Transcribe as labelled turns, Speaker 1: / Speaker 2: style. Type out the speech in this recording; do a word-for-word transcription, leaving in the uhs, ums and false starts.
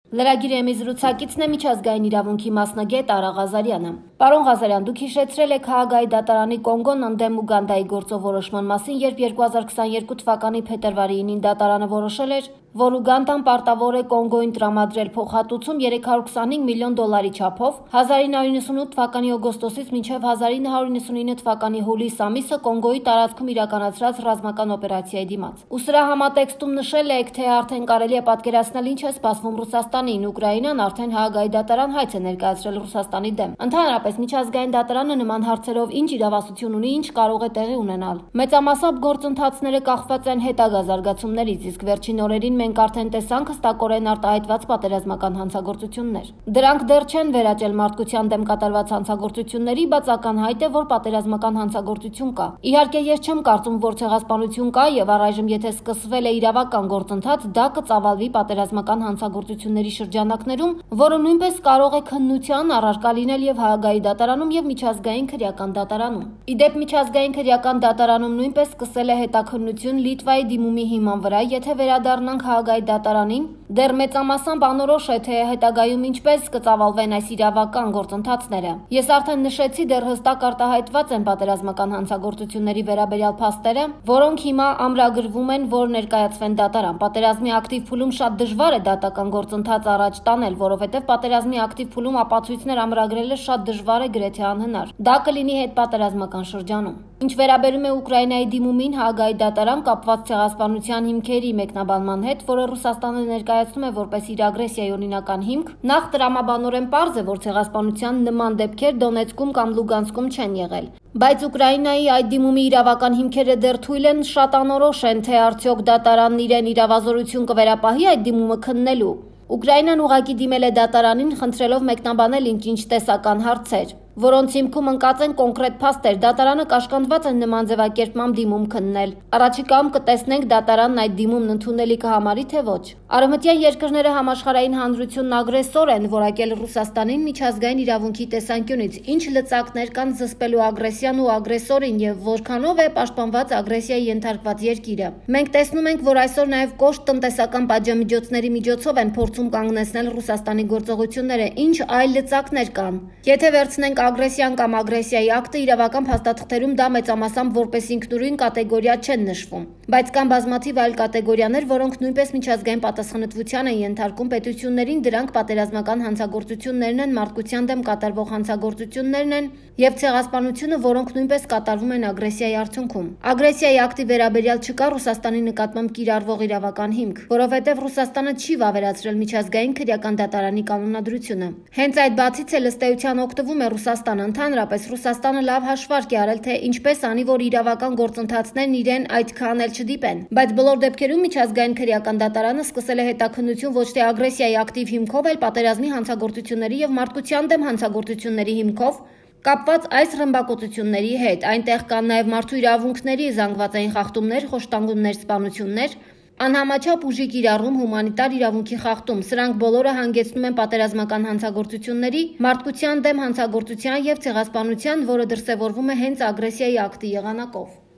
Speaker 1: Լրագիրեմի զրուցակիցն է միջազգային իրավունքի մասնագետ Արա Ղազարյանը։ Պարոն Ղազարյան, դուք հիշեցրել եք Հաագայի դատարանի Կոնգոն ընդդեմ Ուգանդայի գործով որոշման մասին, երբ երկու հազար քսաներկու թվականի փետրվարի ինին դատարանը որոշել էր, որ Ուգանդան պարտավոր է Կոնգոյին տրամադրել փոխհատուցում երեք հարյուր քսանհինգ միլիոն դոլարի չափով հազար ինը հարյուր նվաթ թվականի օգոստոսից մինչև հազար ինը հարյուր նվաթ թվականի հուլիս ամիսը Կոնգոյի տարածքում իրականացրած ռազմական օպերացիայի դիմաց։ Ու սրա համատեքստում նշել եք, թե արդեն կարելի է պատկերացնել ինչ է սպասվում Ռուսաստանին, Ուկրաինան արդեն Հաագայի դատարան հայց է ներկայացրել Ռուսաստանի դեմ։ Ընդհանրապես միջազգային դատարանը նման հարցերով ինչ իրավասություն ունի, ինչ կարող է տեղի ունենալ։ Մեծամասամբ գործընթացները կախված են հետագա զարգացումներից, իսկ վերջին օրերին մենք արդեն տեսանք հստակորեն արտահայտված պատերազմական հանցագործություններ։ Դրանք դեռ չեն վերաճել մարդկության դեմ կատարված հանցագործությունների, բայց ակնհայտ է, որ պատերազմական հանցագործություն կա։ Իհարկե, ես չեմ կարծում, որ ցեղասպանություն կա եւ առայժմ եթե սկսվել է իրավական գործընթաց, դա կծավալվի պատերազմական հանցագործությունների շրջանակներում, որը նույնպես կարող է քննության առարկա լինել եւ Հաագայի դատարանում եւ միջազգային քրեական դատարանում։ Իդեպ միջազգային քրեական դատարանում նույնպես սկսել է հետաքննություն Լիտվայի դիմումի հիման վրա, եթե վերադառնանք Հաագայի դատարանին, դեռ մեծամասամբ անորոշ է, թե հետագայում ինչպես կծավալվեն այս իրավական գործընթացները։ Ես արդեն նշեցի, դեռ հստակ արտահայտված են պատերազմական հանցագործությունների վերաբերյալ փաստերը, որոնք հիմա ամրագրվում են, որ ներկայացվեն դատարան։ Պատերազմի ակտիվ փուլում շատ դժվար է դատական գործընթաց առաջ տանել, որովհետև պատերազմի ակտիվ փուլում ապացույցներ ամրագրելը շատ դժվար է, գրեթե անհնար։ Դա կլինի հետպատերազմական շրջանում։ Ինչ վերաբերում է Ուկրաինայի դիմումին, Հաագայի դատարան կապված ցեղասպանության հիմքերի մեկնաբանման հետ, որը Ռուսաստանը ներկայացնում է որպես իր ագրեսիայի օրինական հիմք, նախ տրամաբանորեն պարզ է, որ ցեղասպանության նման դեպքեր Դոնեցկում կամ Լուգանսկում չեն եղել։ Բայց Ուկրաինայի այդ դիմումի իրավական հիմքերը դեռ թույլ են, շատ անորոշ են, թե արդյոք դատարանն իրեն իրավազորություն կվերապահի այդ դիմումը քննելու։ Ուկրաինան ուղղակի դիմել է դատարանին, խնդրելով մեկնաբանել ինչ-ինչ տեսական հարցեր, որոնց հիմքում ընկած են կոնկրետ փաստեր։ Դատարանը կաշկանդված է նման ձևակերպմամբ դիմում քննել։ Առաջիկայում կտեսնենք դատարանն այդ դիմումն ընդունելի կհամարի թե ոչ։ Արևմտյան երկրները համաշխարհային հանրությունն ագրեսոր են որակել Ռուսաստանին միջազգային իրավունքի տեսանկյունից, ինչ լծակներ կան զսպելու ագրեսիան ու ագրեսորին եւ որքանով է պաշտպանված ագրեսիայի ենթարկված երկիրը։ Մենք տեսնում ենք, որ այսօր նաեւ կոշտ տնտեսական պատժամիջոցների միջոցով են փորձում կանգնեցնել Ռուսաստանի գործողությունները, ինչ այլ լծակներ կան։ Եթե վերցնենք ագրեսիան կամ ագրեսիայի ակտը, իրավական փաստաթղթերում դա մեծամասամբ որպես ինքնուրույն կատեգորիա չեն նշվում, բայց կան բազմաթիվ այլ կատեգորիաներ, որոնք նույնպես միջազգային պատասխանատվության են ենթարկում պետություններին, դրանք պատերազմական հանցագործություններն են, մարդկության դեմ կատարվող հանցագործություններն են եւ ցեղասպանությունը, որոնք նույնպես կատարվում են ագրեսիայի արդյունքում։ Ագրեսիայի ակտի վերաբերյալ չկա Ռուսաստանի նկատմամբ կիրառվող իրավական հիմք, որովհետեւ Ռուսաստանը չի վավերացրել միջազգային քրեական դատարանի կանոնադրությունը։ Հենց այդ բացից էլ ըստ էության օգտվում է Ռուսաստանը։ Ընդհանրապես Ռուսաստանը լավ հաշվարկ է արել, թե ինչպես անի, որ իրավական գործընթացներն իրեն այդքան էլ չդիպեն։ Բայց բոլոր դեպքերում միջազգային քրեական դատարանը սկսել է հետաքննություն ոչ թե ագրեսիայի ակտիվ հիմքով, այլ պատերազմի հանցագործությունների եւ մարդկության դեմ հանցագործությունների հիմքով կապված այս ռմբակոծությունների հետ։ Այնտեղ կան նաև մարդու իրավունքների զանգվածային խախտումներ, խոշտանգումներ, սպանություններ, անհամաչափ ուժի կիրառում, հումանիտար իրավունքի խախտում։ Սրանք բոլորը հանգեցնում են պատերազմական հանցագործությունների, մարդկության դեմ հանցագործության եւ ցեղասպանության, որը դրսեւորվում է հենց ագրեսիայի ակտի եղանակով։